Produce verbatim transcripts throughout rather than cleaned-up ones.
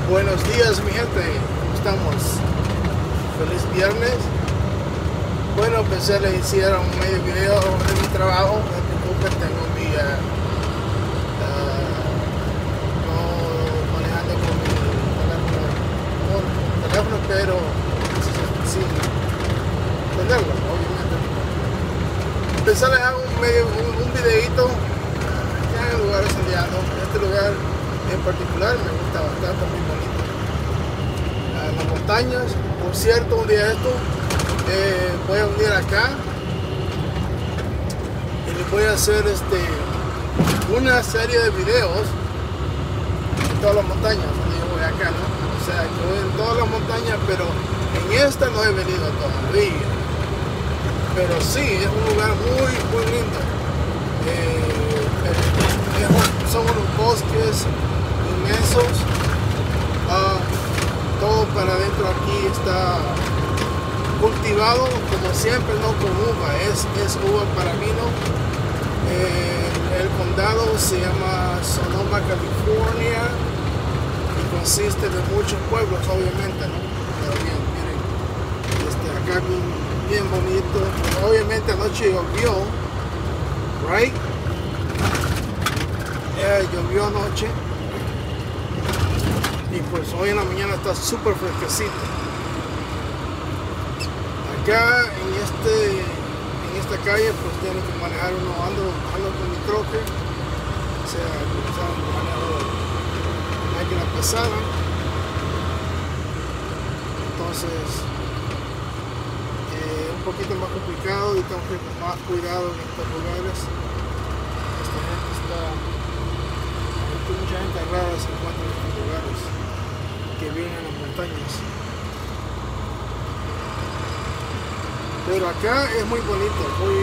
Buenos días, mi gente, ¿cómo estamos? Feliz viernes. Bueno, pensé le hiciera un medio video de mi trabajo. No te preocupes, tengo mi uh, uh, no manejando con mi teléfono, con mi teléfono, pero sin tenerlo, obviamente. Pensé le hago un medio, un, un videito ya en lugares soleados. Este lugar en particular me gusta bastante, muy bonito. Uh, las montañas, por cierto, un día esto eh, voy a venir acá y les voy a hacer este una serie de videos en todas las montañas donde yo voy acá, ¿no? O sea, que voy en todas las montañas, pero en esta no he venido todavía. Pero sí, es un lugar muy, muy lindo. Eh, eh, son unos bosques inmensos. Uh, todo para adentro aquí está cultivado como siempre, no con uva, es, es uva para vino. Eh, el condado se llama Sonoma, California, y consiste de muchos pueblos, obviamente, ¿no? Pero bien, miren, este, acá bien, bien bonito. Obviamente anoche llovió, right? Eh, llovió anoche. Y pues hoy en la mañana está súper fresquecito. Acá en este en esta calle pues tiene que manejar uno, ando, ando con mi troque, o sea, manejo máquina pesada. Entonces eh, un poquito más complicado y tengo que ir con más cuidado en estos lugares. Esta gente está, hay mucha gente rara se encuentra en estos lugares que viven en las montañas, pero acá es muy bonito, muy,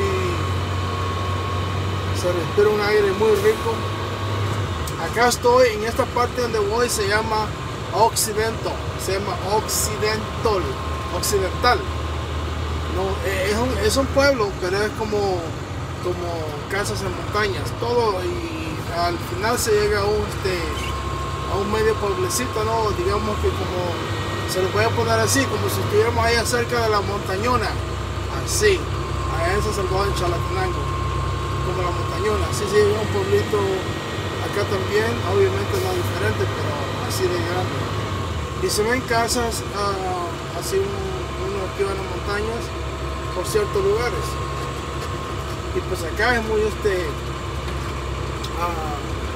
se respira un aire muy rico. Acá estoy en esta parte donde voy, se llama Occidental, se llama Occidental, Occidental. No, es un, es un pueblo, pero es como, como casas en montañas, todo, y al final se llega a un este, a un medio pueblecito, ¿no? Digamos que como, se lo voy a poner así, como si estuviéramos ahí cerca de la montañona, así, allá en San Salvador, en Chalatenango, como la montañona, así se llega a un pueblito acá también, obviamente no diferente, pero así de grande. Y se ven casas, uh, así uno que va en las montañas, por ciertos lugares. Y pues acá es muy este, uh,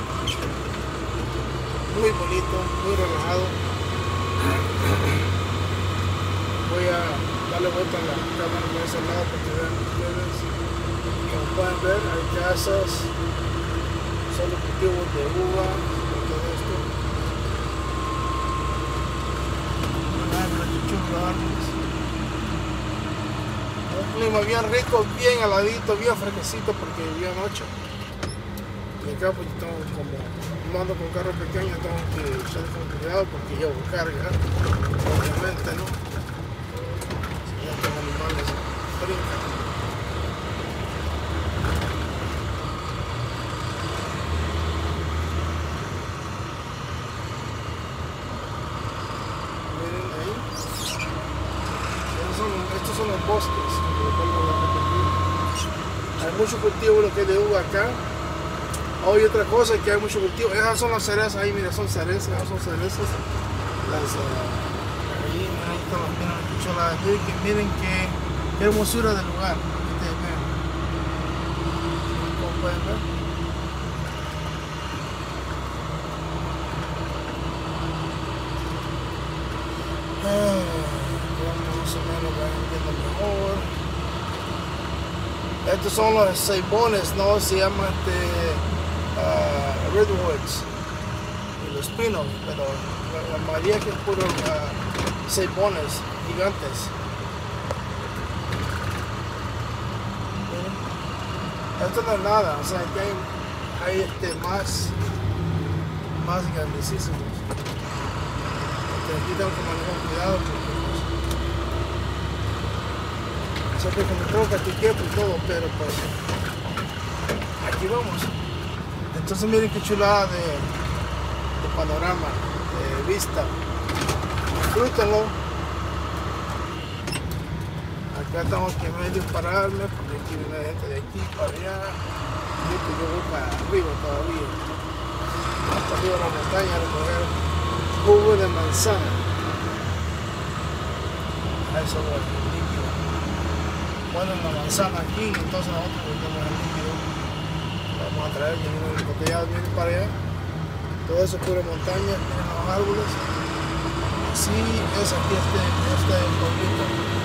muy bonito, muy relajado. Voy a darle vuelta a la cámara por ese lado para que vean ustedes. Como pueden ver, hay casas, solo cultivos de uva, todo esto. Un clima bien rico, bien heladito, bien fresquecito porque llovió anoche. Y acá pues tengo como, no ando con carro pequeño, tengo que estar con cuidado porque llevo carga, obviamente, ¿no? Si ya tengo animales, brincan. Miren ahí. Estos son, estos son los bosques, como vuelvo a repetir. Hay mucho cultivo lo que es de uva acá. Oh, y otra cosa es que hay mucho cultivo. Esas son las cerezas ahí, mira, son cerezas, esas son cerezas. Las, uh, ahí, ahí están las, miren, las choladas. Miren, que, miren qué, qué hermosura del lugar. Ustedes ven. ¿Cómo pueden ver? Ah, más o menos van viendo mejor. Estos son los ceibones, ¿no? Se llama este Uh, redwoods y los pinos, pero la, la mayoría que es puro uh, ceibones gigantes. ¿Sí? Esto no es nada, o sea que hay, hay este más más grandísimos. Aquí tengo que manejar cuidado porque siempre que me toca aquí quieto y todo, pero pues aquí vamos. Entonces miren qué chulada de, de panorama. de vista. Disfrútenlo. Acá tengo que medio pararme porque aquí viene gente de aquí para allá. Y yo voy para arriba todavía. Hasta arriba de la montaña a recoger jugo de manzana. A eso voy, el líquido. Ponen la manzana aquí, entonces nosotros vendemos el líquido. Vamos a traer, vienen los embotellados, vienen para allá. Todo eso es pura montaña, tienen los árboles. Así es aquí este, este pueblito.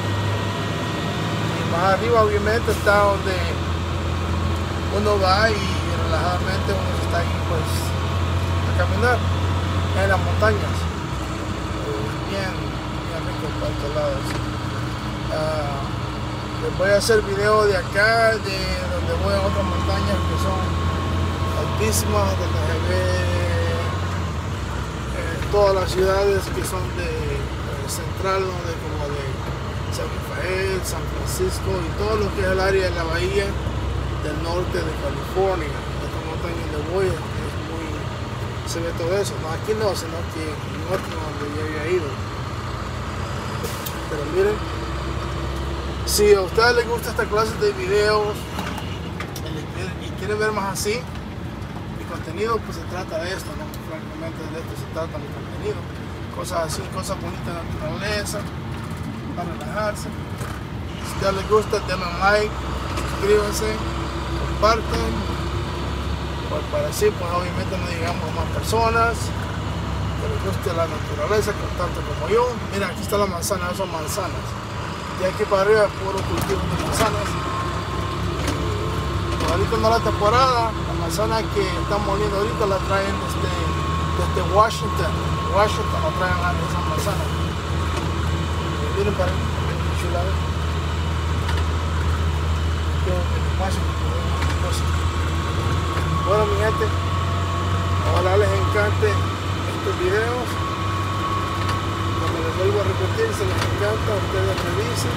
Y más arriba obviamente está donde uno va y relajadamente uno está ahí pues a caminar en las montañas. Bien, bien rico por todos lados. Uh, les voy a hacer video de acá, de donde voy a otras montañas que son altísimas, donde se ve eh, todas las ciudades que son de eh, central, ¿no? de, como de San Rafael, San Francisco y todo lo que es el área de la bahía del norte de California. Esta montaña donde voy es muy, se ve todo eso, no aquí no, sino que en el norte donde yo había ido. Pero miren, si a ustedes les gusta esta clase de videos y quieren ver más así mi contenido, pues se trata de esto, ¿no? Francamente de esto se trata mi contenido, cosas así, cosas bonitas de naturaleza para relajarse. Si a ustedes les gusta, denle un like, suscríbanse, compartan, pues para así pues obviamente no llegamos a más personas que les guste la naturaleza tanto como yo. Mira, aquí está la manzana, son manzanas. Y aquí para arriba es puro cultivo de manzanas. Y ahorita no es la temporada, la manzana que están moliendo ahorita la traen desde, desde Washington. Washington la traen a esa manzana. Y miren para ahí, qué chulada. Bueno mi gente, ojalá les encante estos videos. Como les vuelvo a repetir, si les encanta, ustedes revisen.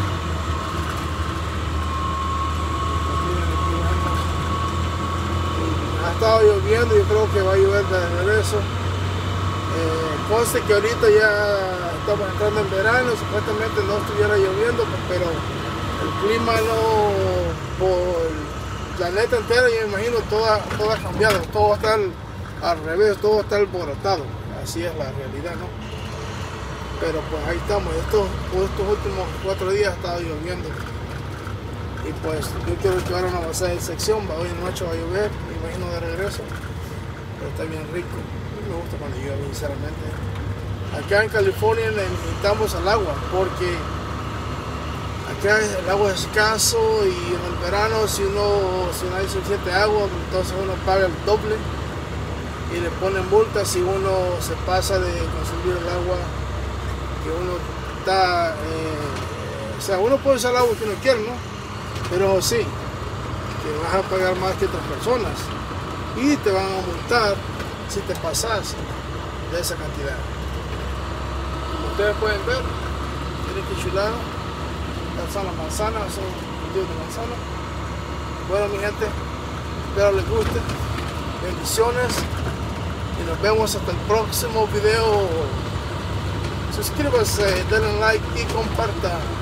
Ha estado lloviendo, yo creo que va a llover de regreso. Eh, conste que ahorita ya estamos entrando en verano, supuestamente no estuviera lloviendo, pero el clima no, por el planeta entero, yo me imagino, todo, todo ha cambiado, todo va a estar al revés, todo va a estar alborotado. Así es la realidad, ¿no? Pero pues ahí estamos, estos, estos últimos cuatro días ha estado lloviendo. Y pues yo quiero que ahora una pasada de sección, hoy en noche va a llover, me imagino de regreso. Pero está bien rico, me gusta cuando llueve, sinceramente. Acá en California necesitamos el agua, porque acá el agua es escaso y en el verano si uno si no hay suficiente agua, entonces uno paga el doble y le ponen multas si uno se pasa de consumir el agua que uno está, eh, o sea, uno puede usar el agua que uno quiere, ¿no? Pero sí, que vas a pagar más que otras personas y te van a multar si te pasas de esa cantidad. Como ustedes pueden ver, miren qué chulada. Son las manzanas, son cultivos de manzana. Bueno mi gente, espero les guste, bendiciones y nos vemos hasta el próximo video. Suscríbanse, denle like y compartan.